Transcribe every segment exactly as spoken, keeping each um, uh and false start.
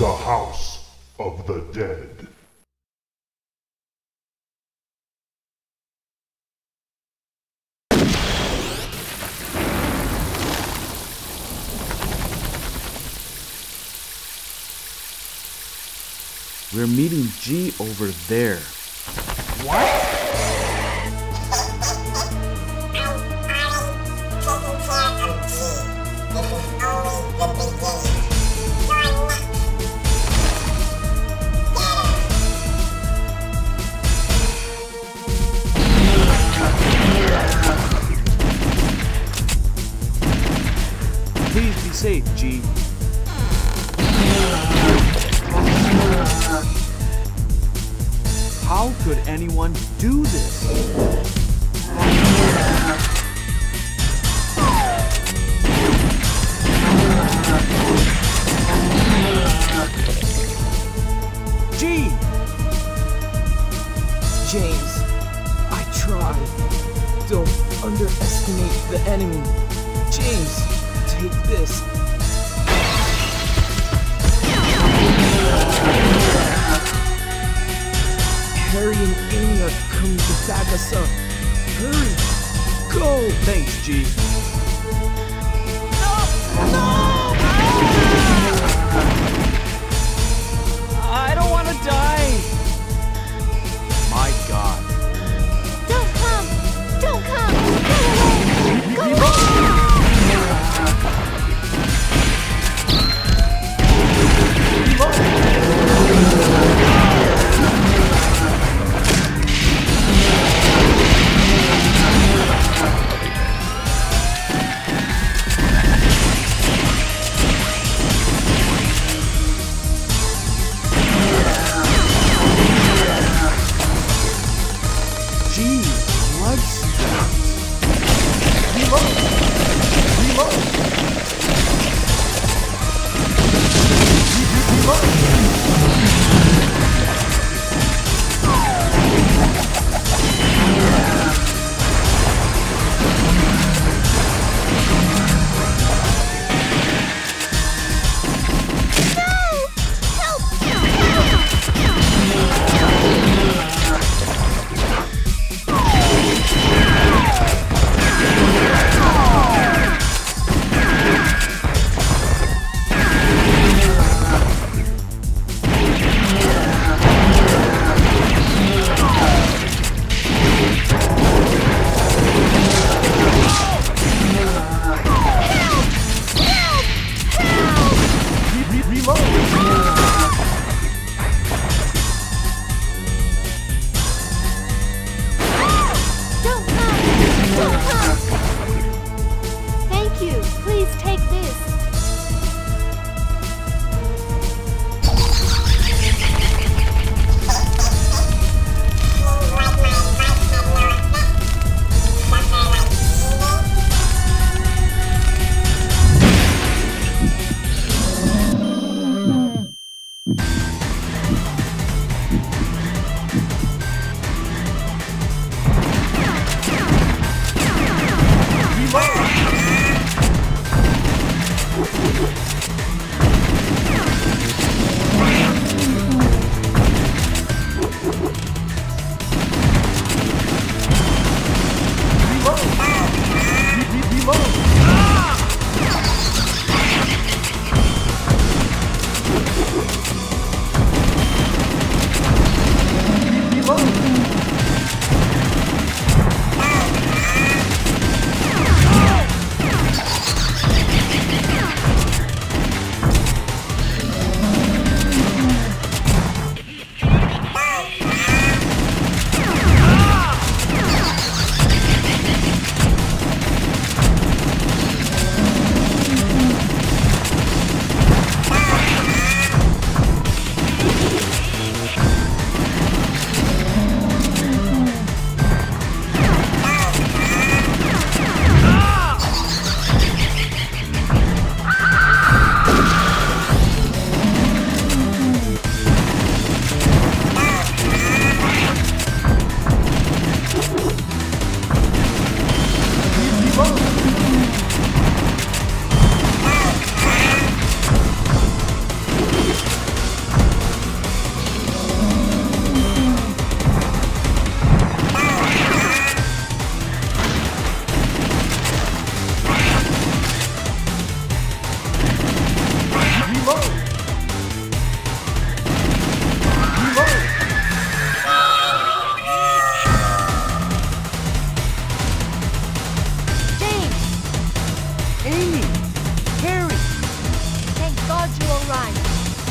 The House of the Dead. We're meeting G over there. What? Please be safe, G. How could anyone do this? G! James, I tried. Don't underestimate the enemy. James, take this. Harry and Amy are coming to back us up. Hurry! Go! Thanks, G. No! No! I don't want to die! My God. Don't come! Don't come! Go away! Go away!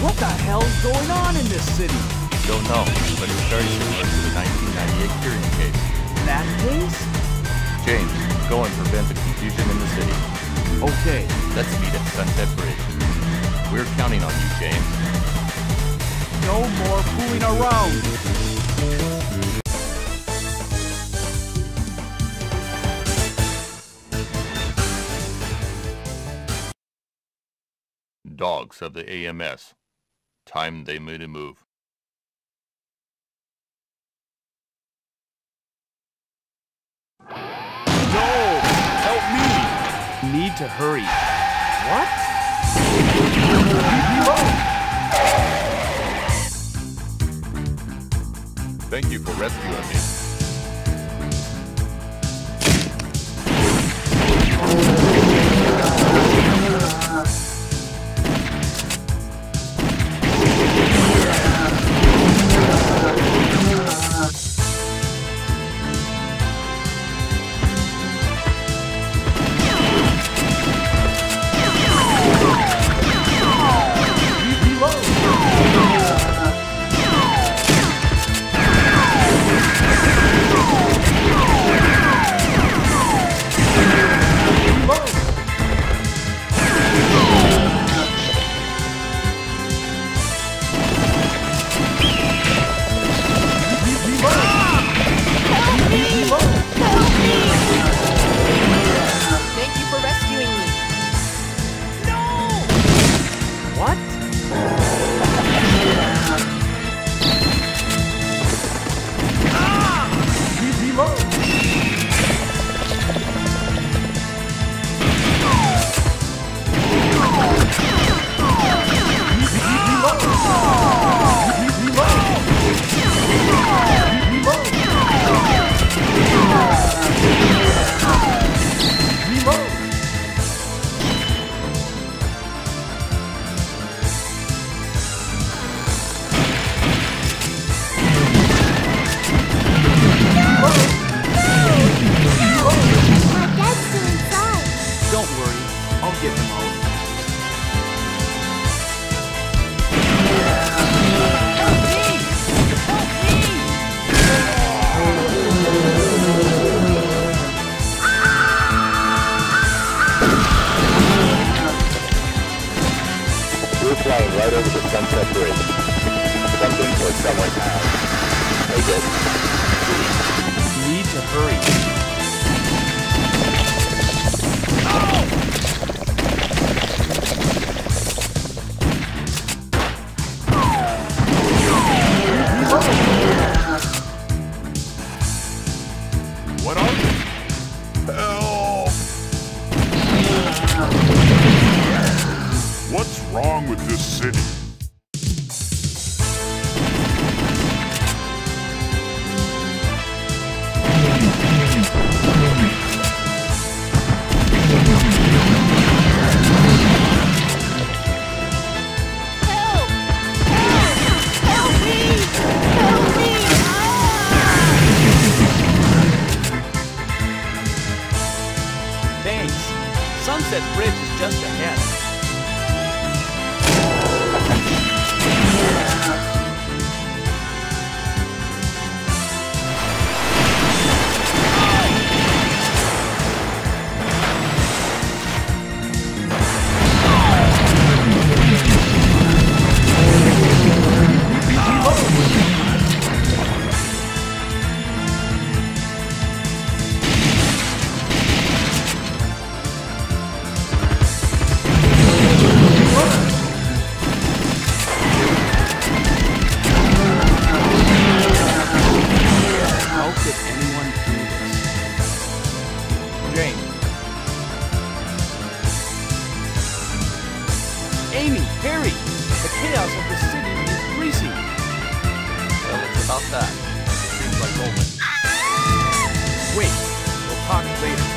What the hell's going on in this city? Don't know, but it's very similar to the nineteen ninety-eight Curing case. That case? James, go and prevent the confusion in the city. Okay. Let's meet at Sunset Bridge. We're counting on you, James. No more fooling around. Dogs of the A M S. Time they made a move. No! Help me! Need to hurry. What? Thank you for rescuing me. Flying right over the Sunset Bridge. Something or someone has. Take it. Need to hurry. What are you? Help! What's wrong with this city? Help! Help! Help me! Help me! Thanks. Sunset Bridge is just ahead. Amy, Harry, the chaos of the city is increasing. Well, it's about that. It seems like Omen. Wait, we'll talk later.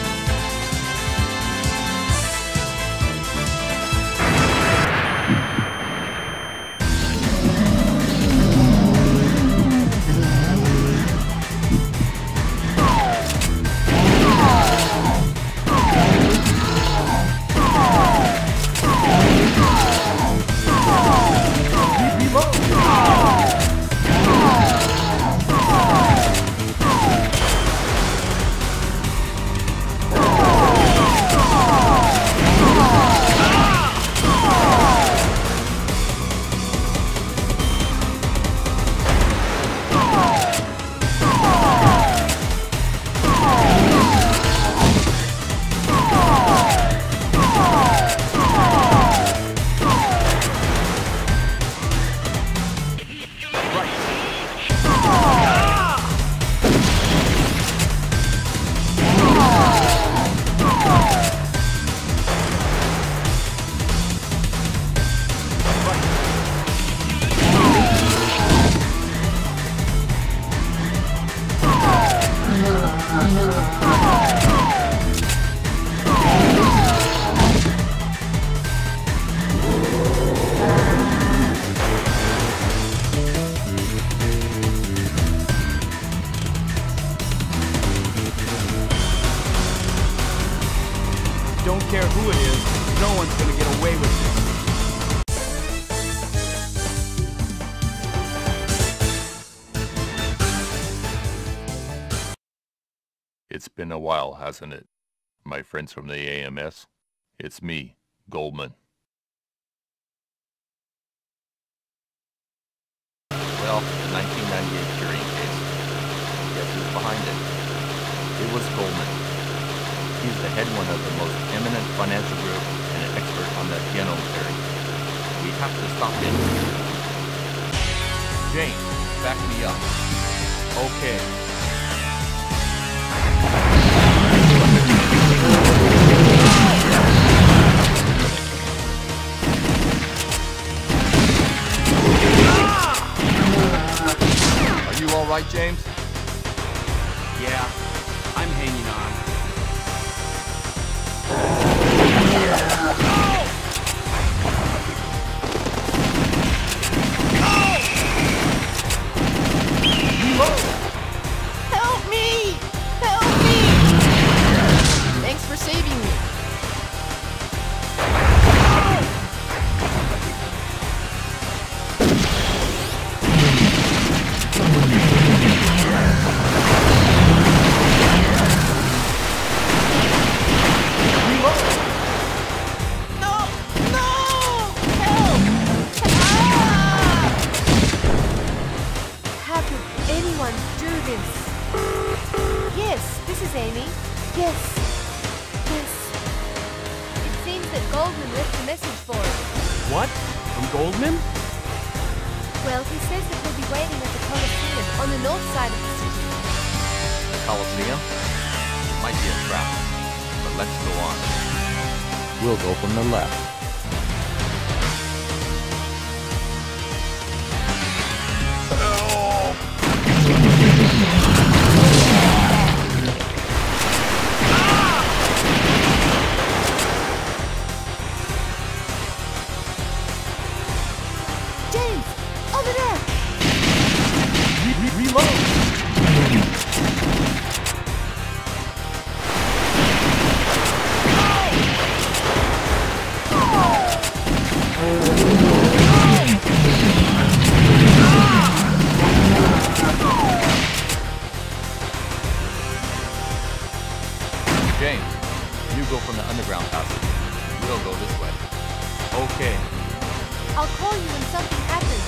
Don't care who it is, no one's gonna get away with this. It's been a while, hasn't it? My friends from the A M S. It's me, Goldman. Well, the nineteen ninety-eight curing case. Guess who's behind it? It was Goldman. He's the head one of the most eminent financial group and an expert on the genome theory. We have to stop him. James, back me up. Okay. Are you all right, James? Yeah, I'm hanging on. Help me! Help me! Thanks for saving me. No! No! Help! Ah! How could anyone do this? Yes, this is Amy. Yes. Yes. It seems that Goldman left a message for us. What? From Goldman? Well, he says that he'll be waiting at the Coliseum on the north side of the city. The Coliseum? It might be a trap, but let's go on. We'll go from the left. James! Over there! James, you go from the underground passage. We'll go this way. Okay. I'll call you when something happens.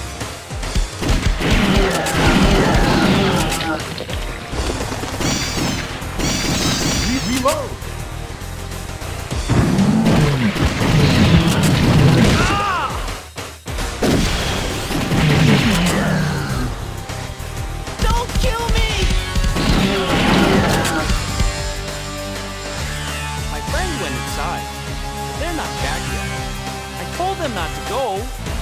Reload! Don't kill me! My friend went inside. They're not back yet. I told them not to go.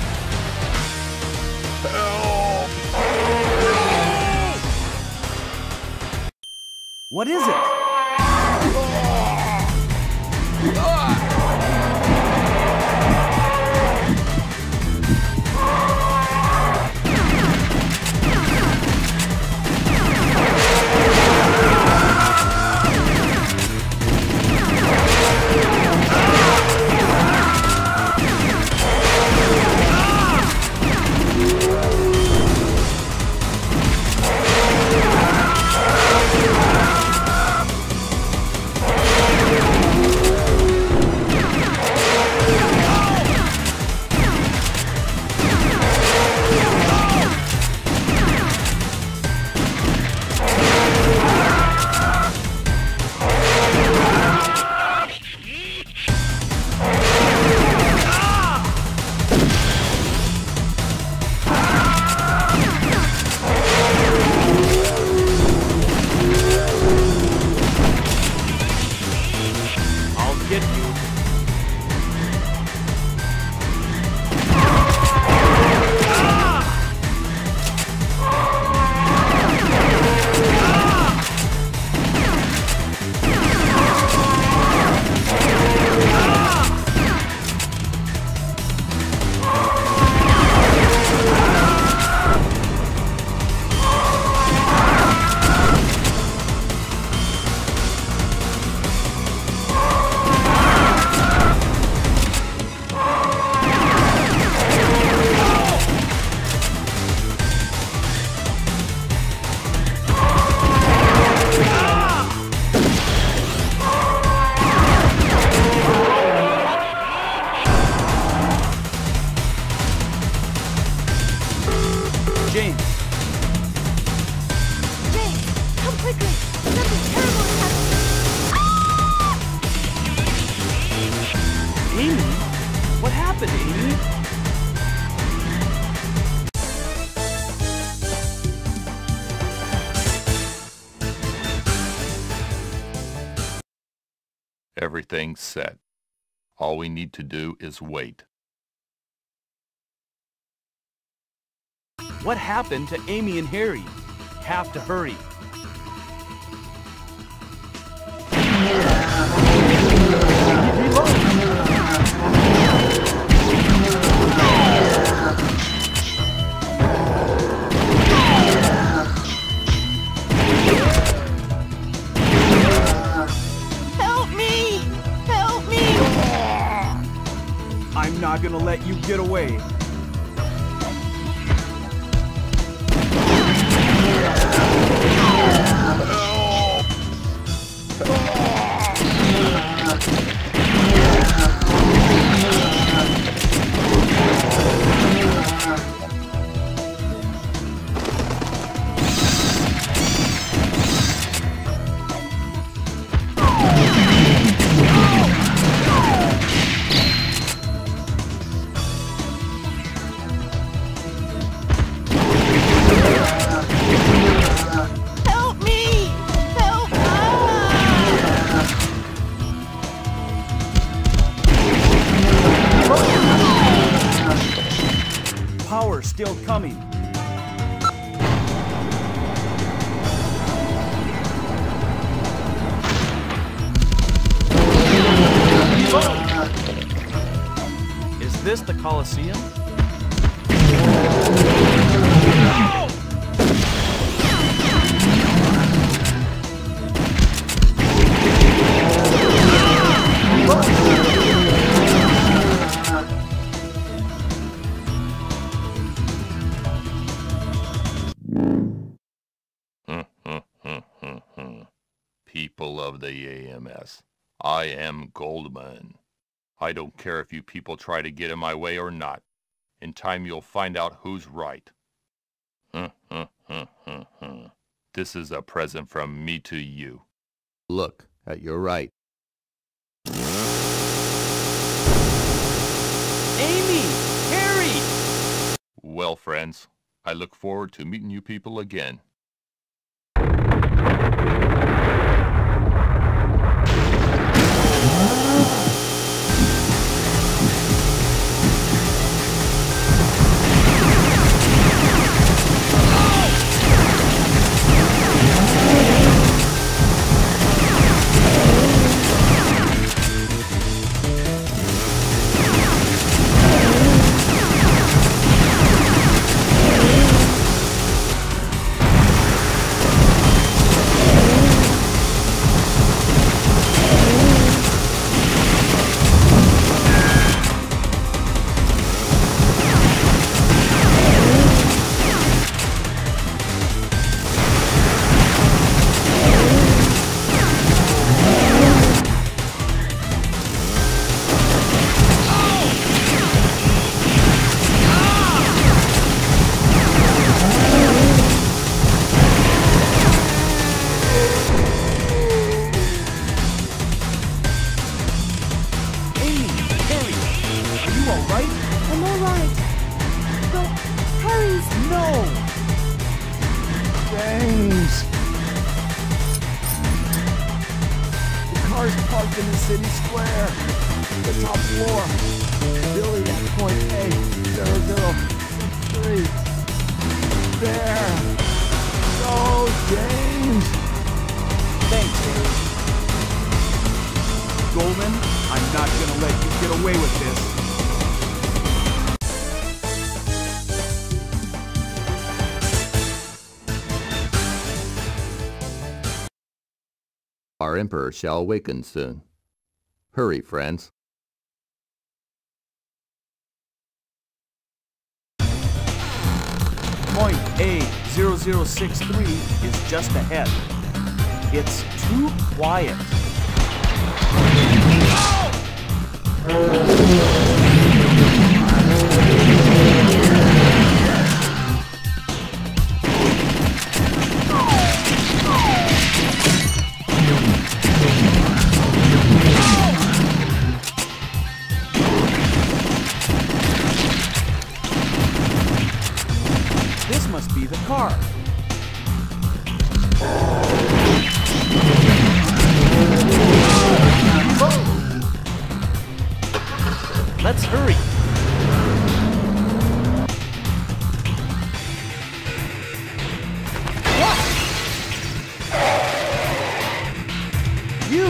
What is it? James. James, come quickly. Something terrible is happening. Amy? What happened, Amy? Everything's set. All we need to do is wait. What happened to Amy and Harry? Have to hurry. Help me! Help me! I'm not gonna let you get away. Help me! Help! Ah! Power still coming. Is this the Colosseum? People of the A M S, I am Goldman. I don't care if you people try to get in my way or not. In time you'll find out who's right. This is a present from me to you. Look at your right. Amy! Harry! Well, friends, I look forward to meeting you people again. Cars parked in the city square. The top floor. Billy at point A, zero zero three. There. Go, James. Thanks, Harry. Goldman, I'm not gonna let you get away with this. Our Emperor shall awaken soon. Hurry, friends. Point A zero zero six three is just ahead. It's too quiet. must be the car. Let's hurry. You!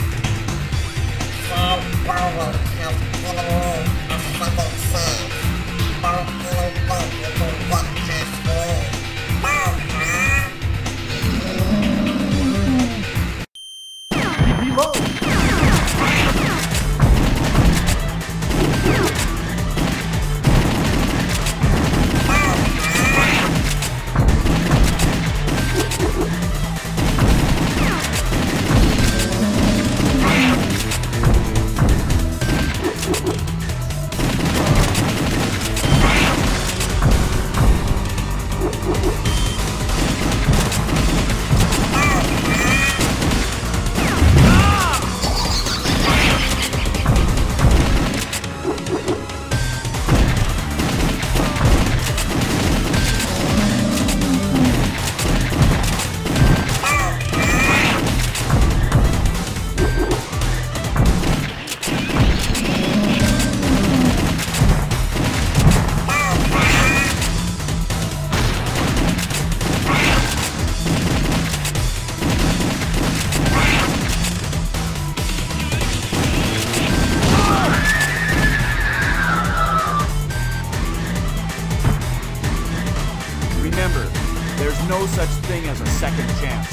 Remember, there's no such thing as a second chance.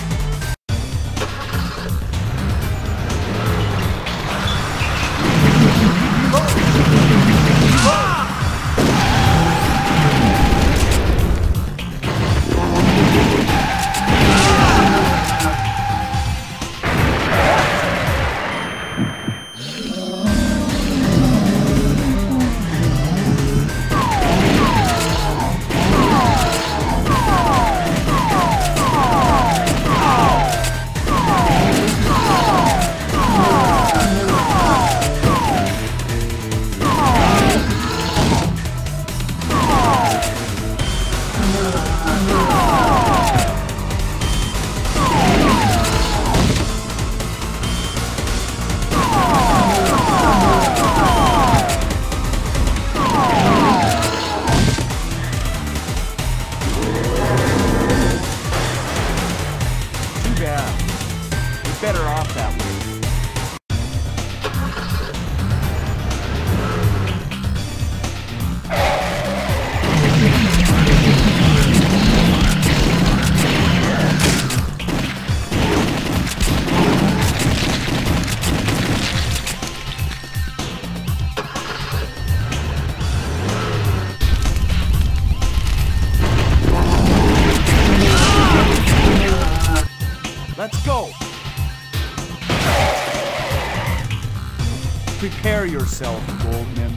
Better off that way. Let's go! Prepare yourself, Goldman.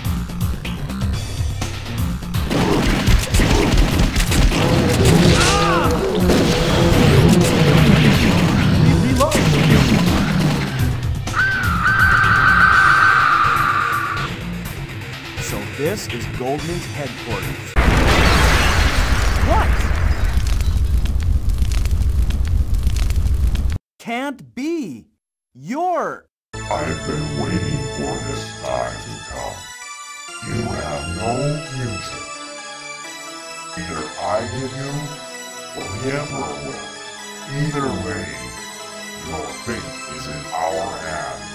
Reload! So this is Goldman's headquarters. What? Can't be! You're... I've been waiting for this time to come. You have no future. Either I give you, or the Emperor will. Either way, your fate is in our hands.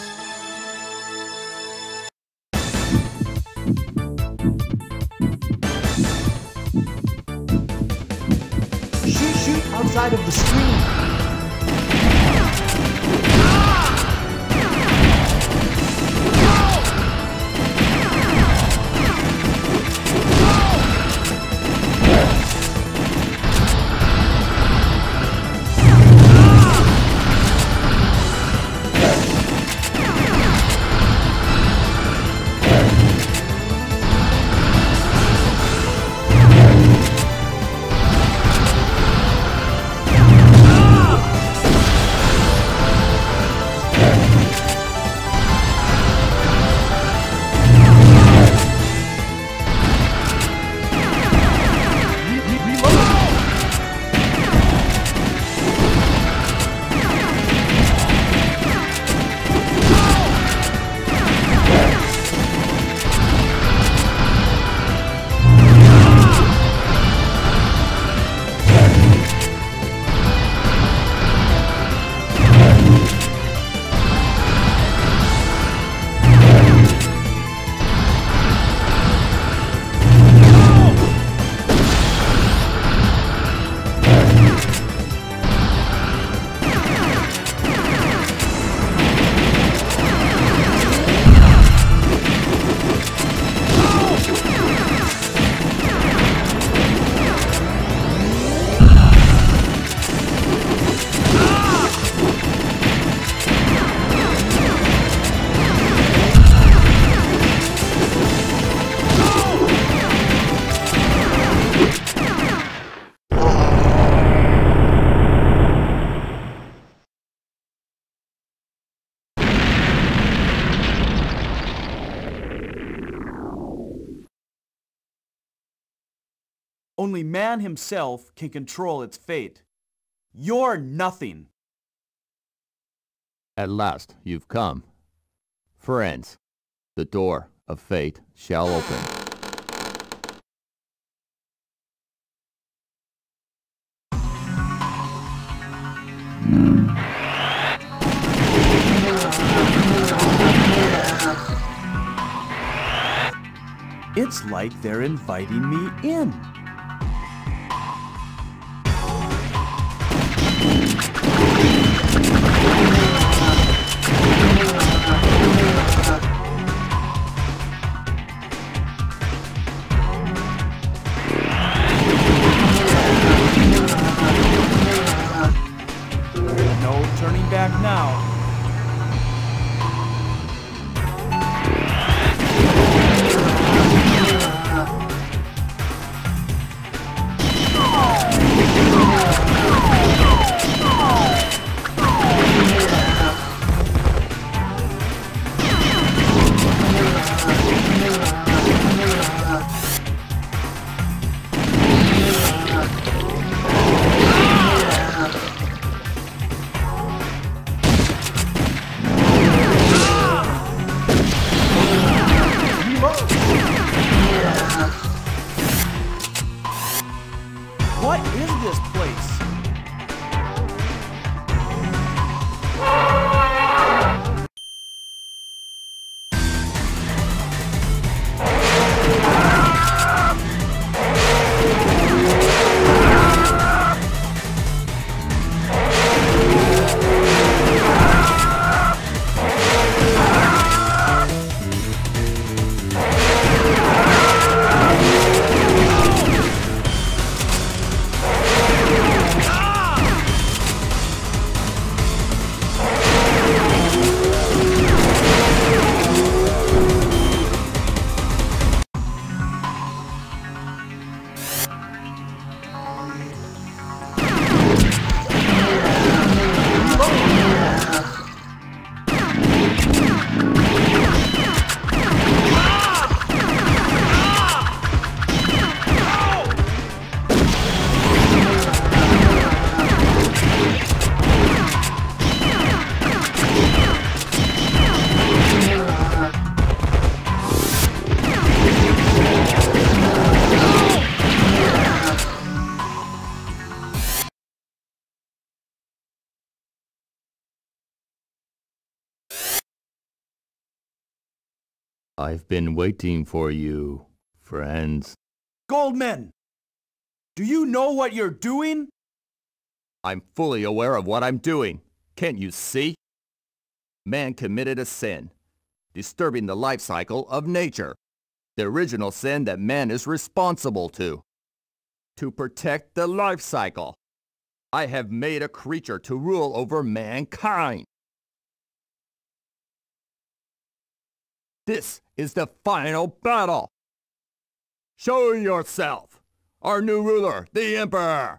Shoot, shoot outside of the screen. Ah! Only man himself can control its fate. You're nothing. At last you've come. Friends, the door of fate shall open. It's like they're inviting me in. No turning back now. What is this place? I've been waiting for you, friends. Goldman! Do you know what you're doing? I'm fully aware of what I'm doing. Can't you see? Man committed a sin, disturbing the life cycle of nature. The original sin that man is responsible to. To protect the life cycle, I have made a creature to rule over mankind. This is the final battle. Show yourself, our new ruler, the Emperor.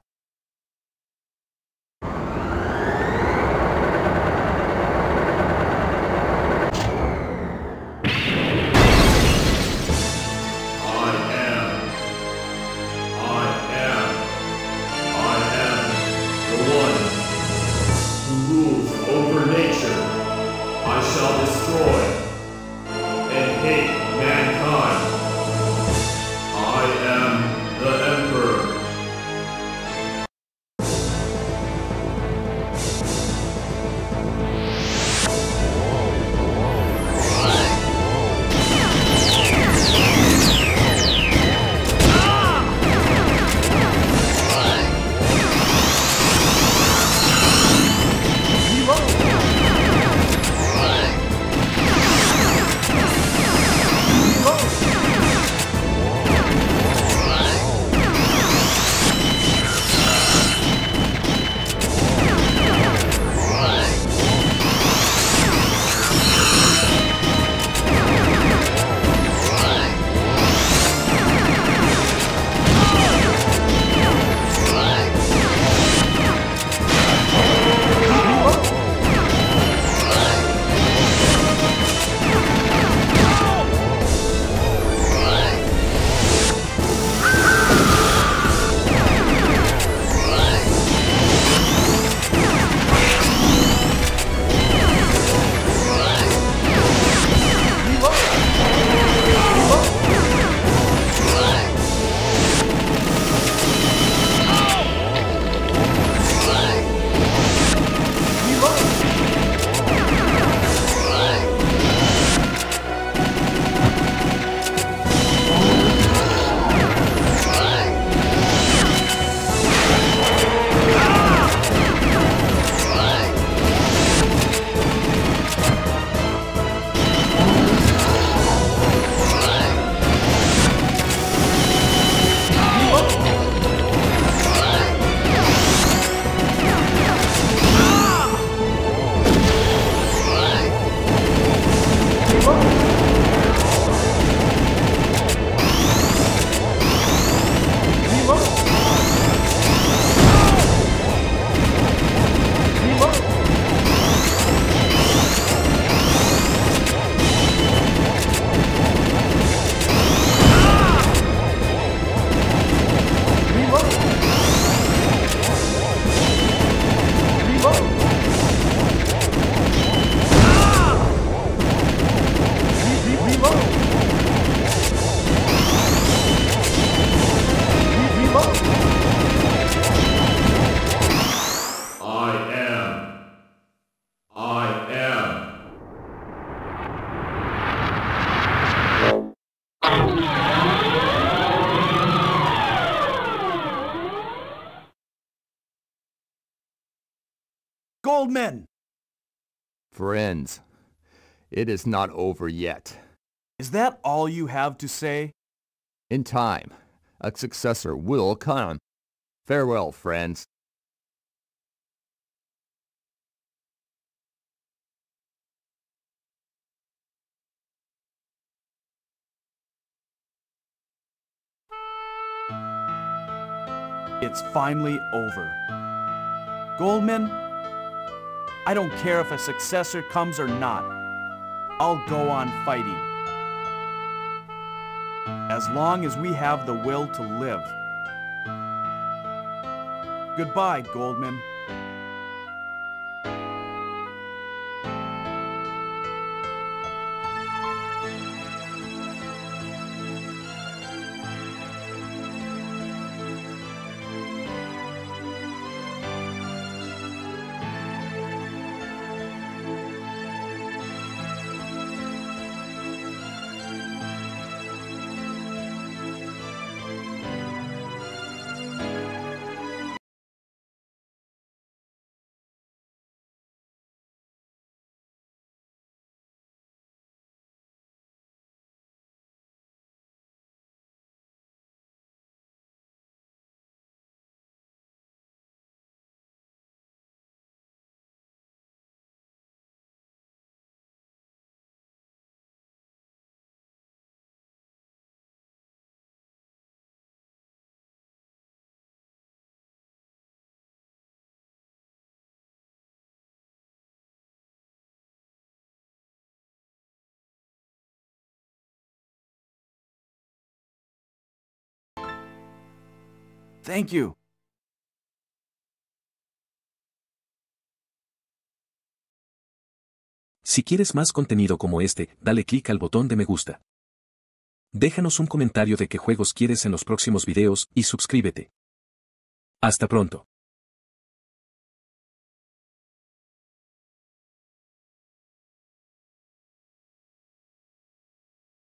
Goldman! Friends, it is not over yet. Is that all you have to say? In time, a successor will come. Farewell, friends. It's finally over. Goldman, I don't care if a successor comes or not. I'll go on fighting. As long as we have the will to live. Goodbye, Goldman. Thank you. Si quieres más contenido como este, dale clic al botón de me gusta. Déjanos un comentario de qué juegos quieres en los próximos videos y suscríbete. Hasta pronto.